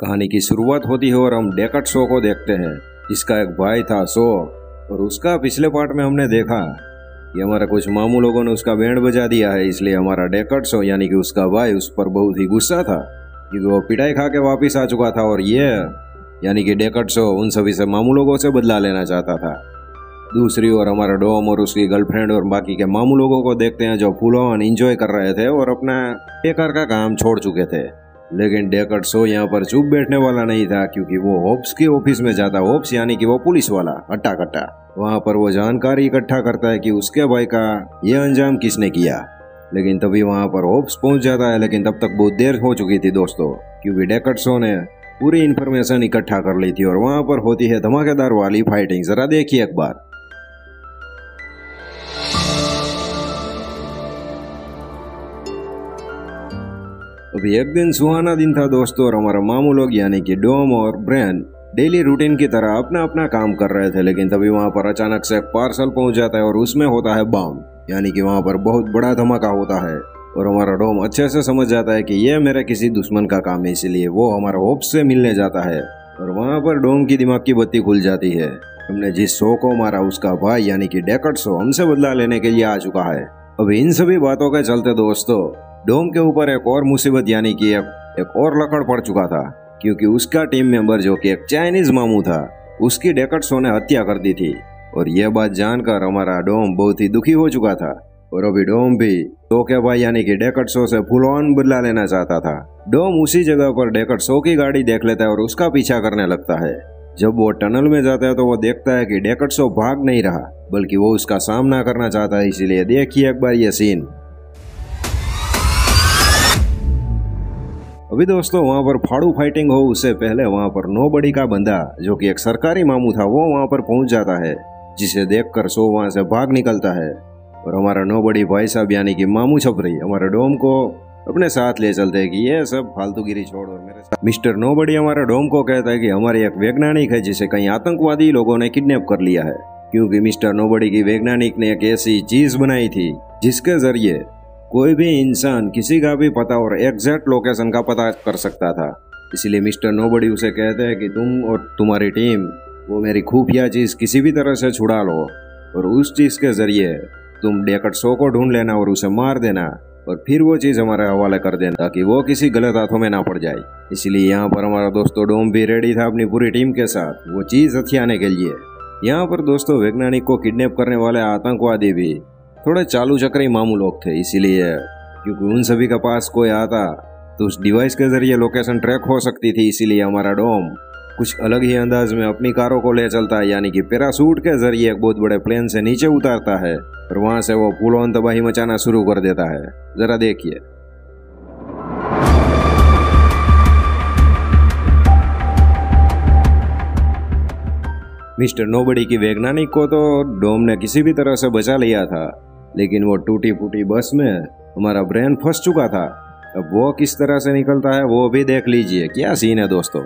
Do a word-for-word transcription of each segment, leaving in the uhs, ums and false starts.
कहानी की शुरुआत होती है और हम डेकर्ड शो को देखते हैं, जिसका एक भाई था शो। और उसका पिछले पार्ट में हमने देखा कि हमारा कुछ मामू लोगों ने उसका बैंड बजा दिया है, इसलिए हमारा डेकर्ड शो यानी कि उसका भाई उस पर बहुत ही गुस्सा था क्योंकि वो पिटाई खा के वापिस आ चुका था। और ये यानी कि डेकर्ड शो उन सभी से मामू लोगों से बदला लेना चाहता था। दूसरी ओर हमारा डोम और उसकी गर्लफ्रेंड और बाकी के मामू लोगों को देखते हैं जो फुल ऑन एंजॉय कर रहे थे और अपना टेकर का काम छोड़ चुके थे। लेकिन डेकर्ड शो यहाँ पर चुप बैठने वाला नहीं था क्योंकि वो होप्स के ऑफिस में जाता। होप्स यानी कि वो पुलिस वाला अट्टा कट्टा, वहाँ पर वो जानकारी इकट्ठा करता है कि उसके भाई का ये अंजाम किसने किया। लेकिन तभी वहाँ पर होप्स पहुंच जाता है, लेकिन तब तक बहुत देर हो चुकी थी दोस्तों, क्योंकि डेकर्ड शो ने पूरी इन्फॉर्मेशन इकट्ठा कर ली थी और वहाँ पर होती है धमाकेदार वाली फाइटिंग। जरा देखिए एक बार। अभी एक दिन सुहाना दिन था दोस्तों और हमारा मामू लोग यानी कि डोम और ब्रेन डेली रूटीन की तरह अपना अपना काम कर रहे थे। लेकिन तभी वहाँ पर अचानक से एक पार्सल पहुंच जाता है और उसमें होता है बम, यानी कि वहाँ पर बहुत बड़ा धमाका होता है। और हमारा डोम अच्छे से समझ जाता है कि यह मेरे किसी दुश्मन का काम है, इसलिए वो हमारा होप्स से मिलने जाता है। और वहाँ पर डोम की दिमाग की बत्ती खुल जाती है। हमने जिस शो को मारा उसका भाई यानी कि डेकर्ड शो हमसे बदला लेने के लिए आ चुका है। अभी इन सभी बातों के चलते दोस्तों डोम के ऊपर एक और मुसीबत यानी कि एक, एक और लकड़ पड़ चुका था, क्योंकि उसका टीम मेंबर जो कि एक चाइनीज मामू था उसकी डेकर्ड शो ने हत्या कर दी थी। और यह बात जानकर हमारा डोम बहुत ही दुखी हो चुका था। और अभी डोम भी शो के भाई यानी कि डेकर्ड शो से फुल ऑन बदला लेना चाहता था। डोम उसी जगह पर डेकर्ड शो की गाड़ी देख लेता है और उसका पीछा करने लगता है। जब वो टनल में जाता है तो वो देखता है कि डेकर्ड शो भाग नहीं रहा बल्कि वो उसका सामना करना चाहता है। इसीलिए देखिए एक बार ये सीन। अभी दोस्तों वहाँ पर फाड़ू फाइटिंग हो उससे पहले वहाँ पर नोबडी का बंदा जो कि एक सरकारी मामू था वो वहाँ पर पहुँच जाता है, जिसे देखकर शो वहाँ से भाग निकलता है। और हमारा नोबडी भाई साहब यानी कि मामू छपरी हमारे डोम को अपने साथ ले चलते हैं कि ये सब फालतूगिरी छोड़ और मेरे साथ। मिस्टर नोबडी हमारा डोम को कहता है कि हमारे एक वैज्ञानिक है जिसे कई आतंकवादी लोगों ने किडनैप कर लिया है, क्योंकि मिस्टर नोबडी की वैज्ञानिक ने एक ऐसी चीज बनाई थी जिसके जरिए कोई भी इंसान किसी का भी पता और एग्जैक्ट लोकेशन का पता कर सकता था। इसलिए मिस्टर नोबडी उसे कहते हैं कि तुम और तुम्हारी टीम वो मेरी खुफिया चीज किसी भी तरह से छुड़ा लो और उस चीज के जरिए तुम डेकर्ड शो को ढूंढ लेना और उसे मार देना और फिर वो चीज हमारे हवाले कर देना ताकि वो किसी गलत हाथों में ना पड़ जाए। इसलिए यहाँ पर हमारा दोस्तों डोम भी रेडी था अपनी पूरी टीम के साथ वो चीज हथियाने के लिए। यहाँ पर दोस्तों वैज्ञानिक को किडनैप करने वाले आतंकवादी भी थोड़े चालू चक्री मामू लोग थे, इसीलिए क्योंकि उन सभी के पास कोई आता तो उस डिवाइस के जरिए लोकेशन ट्रैक हो सकती थी। इसीलिए हमारा डोम कुछ अलग ही अंदाज में अपनी कारों को ले चलता है, यानी कि पैराशूट के जरिए एक बहुत बड़े प्लेन से नीचे उतारता है और वहां से वो फुल ऑन तबाही मचाना शुरू कर देता है। जरा देखिए। मिस्टर नोबडी की वैज्ञानिक को तो डोम ने किसी भी तरह से बचा लिया था, लेकिन वो टूटी फूटी बस में हमारा ब्रेन फंस चुका था। अब वो किस तरह से निकलता है वो भी देख लीजिए। क्या सीन है दोस्तों।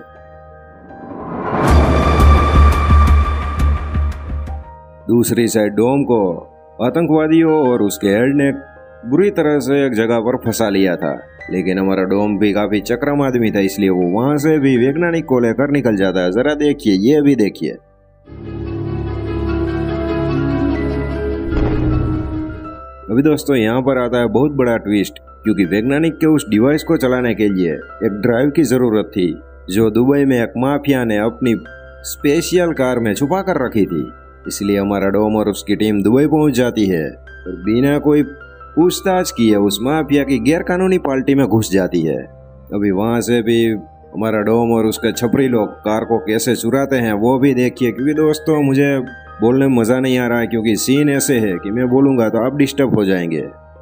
दूसरी साइड डोम को आतंकवादियों और उसके हेड ने बुरी तरह से एक जगह पर फंसा लिया था, लेकिन हमारा डोम भी काफी चक्रम आदमी था, इसलिए वो वहां से भी वैज्ञानिक को लेकर निकल जाता है। जरा देखिए, ये भी देखिए। अभी दोस्तों यहाँ पर आता है बहुत बड़ा ट्विस्ट, क्योंकि वैज्ञानिक के उस डिवाइस को चलाने के लिए एक ड्राइव की जरूरत थी जो दुबई में एक माफिया ने अपनी स्पेशल कार में छुपा कर रखी थी। इसलिए हमारा डोम और उसकी टीम दुबई पहुंच जाती है और बिना कोई पूछताछ किए उस माफिया की गैरकानूनी पार्टी में घुस जाती है। अभी वहां से भी हमारा डोम और उसके छपरी लोग कार को कैसे चुराते हैं वो भी देखिए, क्योंकि दोस्तों मुझे बोलने में मजा नहीं आ रहा है क्योंकि सीन ऐसे है कि मैं बोलूंगा तो आप डिस्टर्ब हो जाएंगे।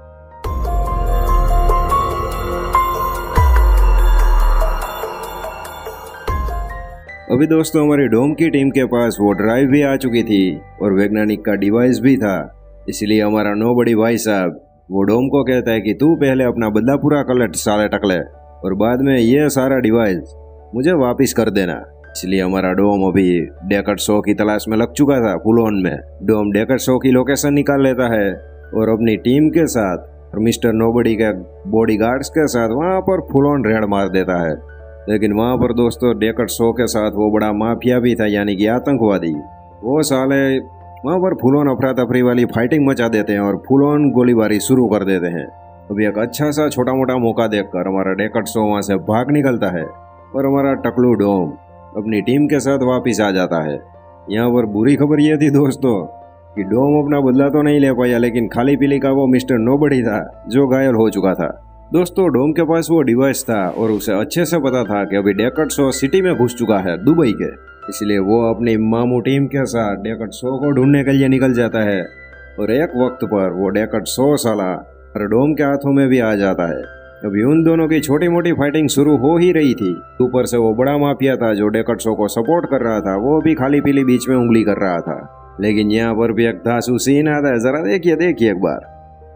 अभी दोस्तों हमारी डोम की टीम के पास वो ड्राइव भी आ चुकी थी और वैज्ञानिक का डिवाइस भी था। इसलिए हमारा नोबडी भाई साहब वो डोम को कहता है कि तू पहले अपना बदला पूरा कर ले साले टकले, और बाद में ये सारा डिवाइस मुझे वापस कर देना। इसलिए हमारा डोम अभी डेकर्ड शो की तलाश में लग चुका था फुल ऑन में। डोम डेकर्ड शो की लोकेशन निकाल लेता है और अपनी टीम के साथ और मिस्टर नोबडी के बॉडीगार्ड्स के साथ वहां पर फुल ऑन रेड मार देता है। लेकिन वहाँ पर दोस्तों डेकर्ड शो के साथ वो बड़ा माफिया भी था, यानी कि आतंकवादी। वो साले वहाँ पर फुल ऑन अफरा तफरी वाली फाइटिंग मचा देते हैं और फुल ऑन गोलीबारी शुरू कर देते हैं। अभी एक अच्छा सा छोटा मोटा मौका देखकर हमारा डेकर्ड शो वहाँ से भाग निकलता है और हमारा टकलू डोम अपनी टीम के साथ वापिस आ जाता है। यहाँ पर बुरी खबर यह थी दोस्तों कि डोम अपना बदला तो नहीं ले पाया, लेकिन खाली पीली का वो मिस्टर नोबडी था जो घायल हो चुका था। दोस्तों डोम के पास वो डिवाइस था और उसे अच्छे से पता था कि अभी डेकर्ड शो सिटी में घुस चुका है, दुबई के। इसलिए वो अपनी मामू टीम के साथ डेकर्ड शो को ढूंढने के लिए निकल जाता है और एक वक्त पर वो डेकर्ड शो साला और डोम के हाथों में भी आ जाता है। अभी उन दोनों की छोटी मोटी फाइटिंग शुरू हो ही रही थी। ऊपर से वो बड़ा माफिया था जो डेकर्ड शो को सपोर्ट कर रहा था, वो भी खाली पीली बीच में उंगली कर रहा था। लेकिन यहाँ पर भी एक धांसू सीन आता है, जरा देखिए देखिए एक बार।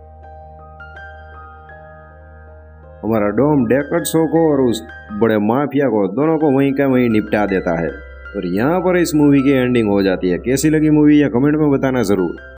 हमारा डोम डेकर्ड शो को और उस बड़े माफिया को दोनों को वहीं का वहीं निपटा देता है और यहाँ पर इस मूवी की एंडिंग हो जाती है। कैसी लगी मूवी या कमेंट में बताना जरूर।